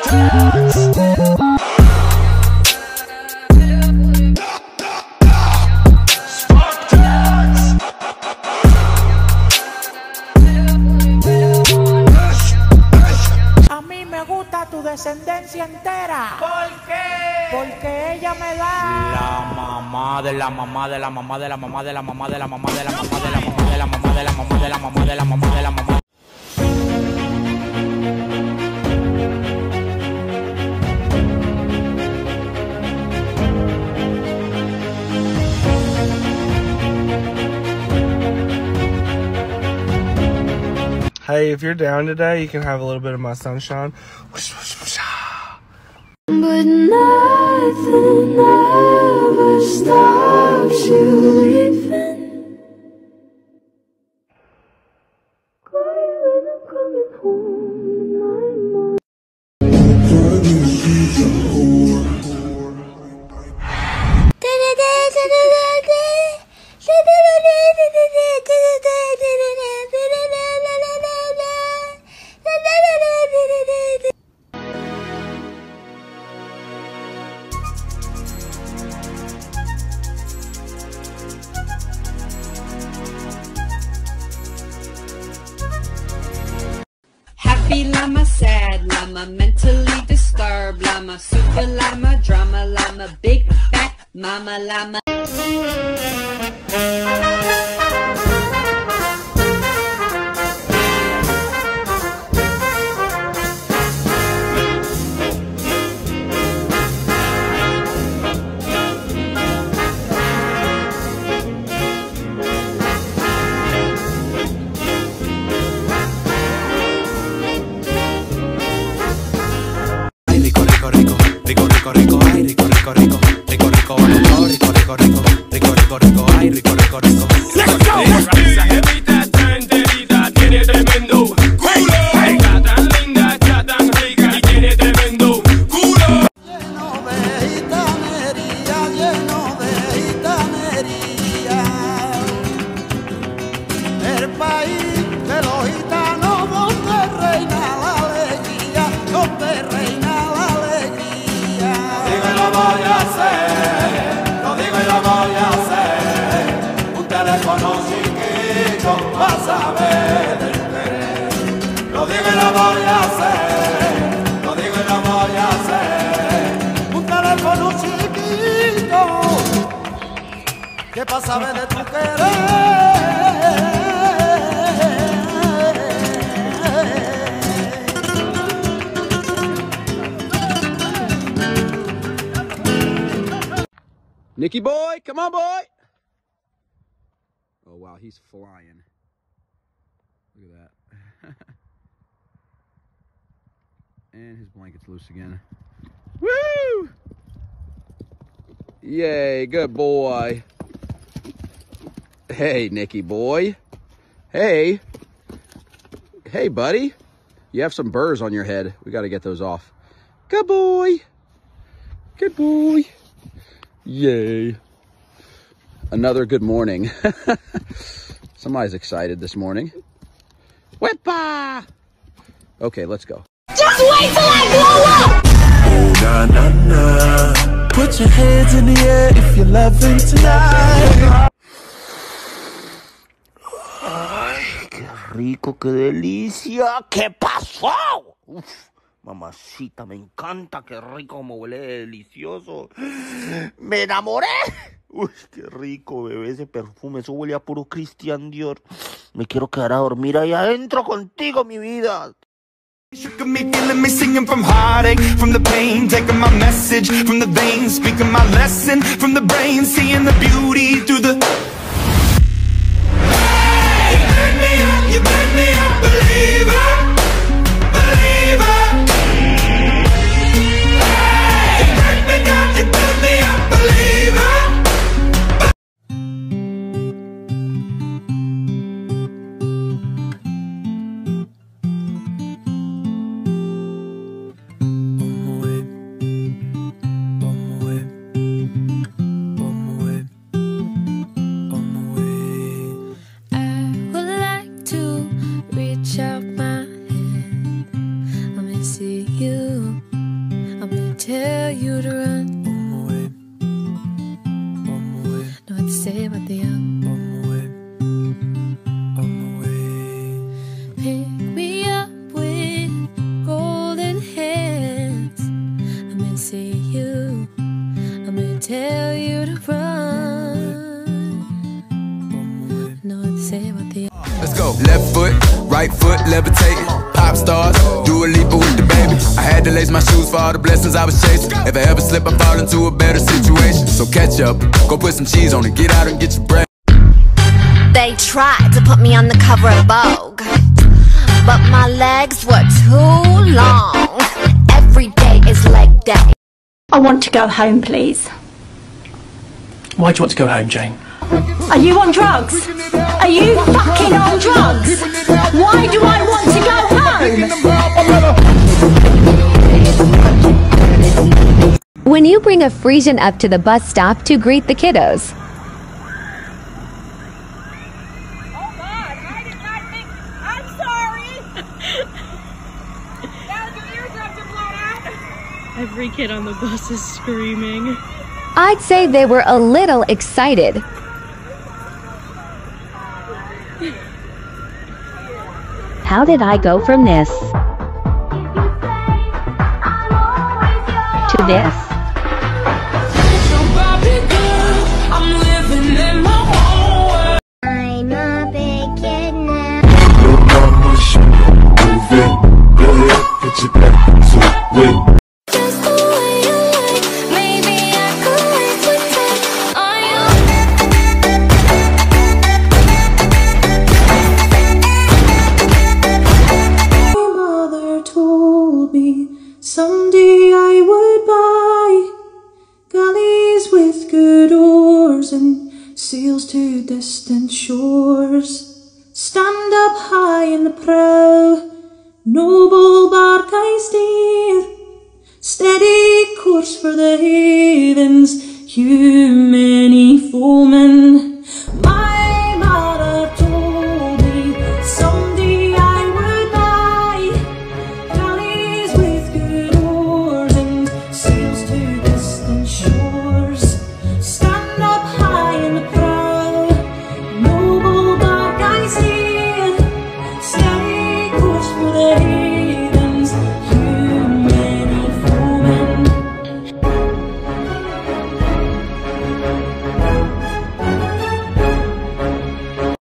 Tu descendencia entera. ¿Por qué? Porque ella me da la mamá de la mamá de la mamá de la mamá de la mamá de la mamá de la mamá de la mamá de la mamá de la mamá de la mamá de la mamá de la mamá. Hey, if you're down today, you can have a little bit of my sunshine. But nothing ever stops you leaving. Crying when I'm coming home, Happy llama, sad llama, mentally disturbed llama, super llama, drama llama, big fat mama llama. Esa jevita está enterita, tiene tremendo culo. Está tan linda, está tan rica y tiene tremendo culo. Lleno de gitanería, lleno de gitanería. El país de los gitanos donde reina la alegría, donde reina la alegría. Lo digo y lo voy a hacer, lo digo y lo voy a hacer. Un teléfono chiquito vas a ver el querer. Lo digo y lo voy a hacer, lo digo y lo voy a hacer. Un teléfono chiquito que pasa a ver de tu querer. Nicky boy, come on boy. Oh wow, he's flying. Look at that. And his blanket's loose again. Woo! Yay, good boy. Hey, Nicky boy. Hey. Hey, buddy. You have some burrs on your head. We got to get those off. Good boy. Good boy. Yay. Another good morning. Somebody's excited this morning. Whippa! Okay, let's go. just wait till I blow up! Oh, na, na, na. Put your hands in the air if you're loving tonight. Ay, qué rico, qué delicia. ¿Qué pasó? Uf, mamacita, me encanta, qué rico, como huele delicioso. Me enamoré. Uy, qué rico, bebé, ese perfume, eso huele a puro Christian Dior. Me quiero quedar a dormir ahí adentro contigo, mi vida. Shook me, feeling me, singing from heartache, from the pain, taking my message from the veins, speaking my lesson from the brain, seeing the beauty through the. Hey, you burn me up, believer, believer. Hey, you burn me down, you burn me up, believer. Reach out my hand, let me see you. tell you to run. Know what to say about the young. Pick me up with golden hands. I'm gonna see you. I'm gonna tell you to run. Know what to say about the young. Let's go. Left foot, right foot, levitating. Pop stars, do a leap with the baby. I had to lace my shoes for all the blessings I was chasing. If I ever slip, I fall into a better situation. So catch up, go put some cheese on it, get out and get your bread. They tried to put me on the cover of Vogue, but my legs were too long. Every day is leg day. I want to go home, please. Why do you want to go home, Jane? Are you on drugs? Are you fucking on drugs? Why do I want to go home? When you bring a Friesian up to the bus stop to greet the kiddos. Every kid on the bus is screaming. I'd say they were a little excited. How did I go from this to this? I'm living in my own world. I'm a big kid now. Mama, show you moving. Go ahead, get your back to it. Someday I would buy galleys with good oars and sails to distant shores. Stand up high in the prow, noble bark I steer, steady course for the havens, you many foemen